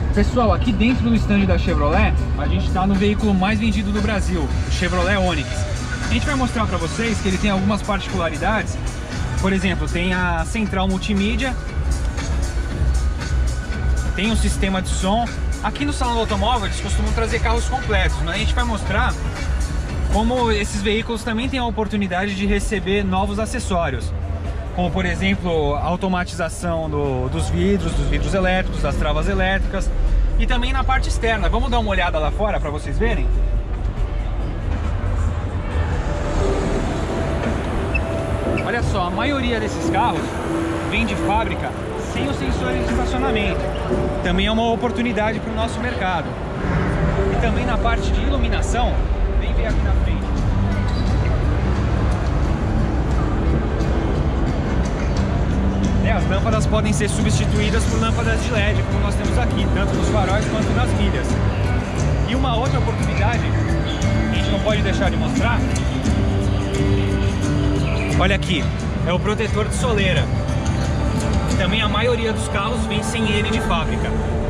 Pessoal, aqui dentro do stand da Chevrolet, a gente está no veículo mais vendido do Brasil, o Chevrolet Onix. A gente vai mostrar para vocês que ele tem algumas particularidades. Por exemplo, tem a central multimídia, tem um sistema de som. Aqui no Salão do Automóvel eles costumam trazer carros completos, mas a gente vai mostrar como esses veículos também têm a oportunidade de receber novos acessórios, como por exemplo a automatização dos vidros elétricos, das travas elétricas, e também na parte externa. Vamos dar uma olhada lá fora para vocês verem? Olha só, a maioria desses carros vem de fábrica sem os sensores de estacionamento. Também é uma oportunidade para o nosso mercado. E também na parte de iluminação, vem ver aqui na frente. As lâmpadas podem ser substituídas por lâmpadas de LED, como nós temos aqui, tanto nos faróis quanto nas milhas. E uma outra oportunidade, que a gente não pode deixar de mostrar, olha aqui, é o protetor de soleira. Também a maioria dos carros vem sem ele de fábrica.